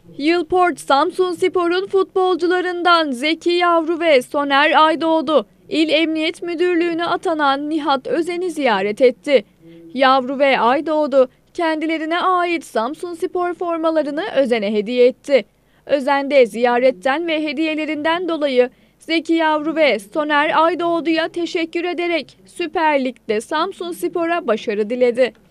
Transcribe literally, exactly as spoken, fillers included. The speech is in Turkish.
Yılport Samsunspor'un futbolcularından Zeki Yavru ve Soner Aydoğdu, İl Emniyet Müdürlüğü'ne atanan Nihat Özen'i ziyaret etti. Yavru ve Aydoğdu kendilerine ait Samsunspor formalarını Özen'e hediye etti. Özen de ziyaretten ve hediyelerinden dolayı Zeki Yavru ve Soner Aydoğdu'ya teşekkür ederek Süper Lig'de Samsunspor'a başarı diledi.